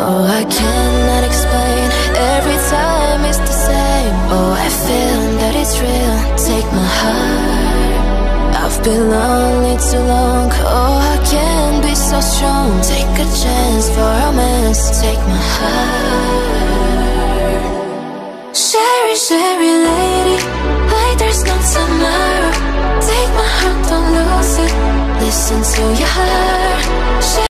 Oh, I cannot explain, every time it's the same. Oh, I feel that it's real, take my heart. I've been lonely too long, oh, I can't be so strong. Take a chance for romance, take my heart. Sherry, Sherry lady,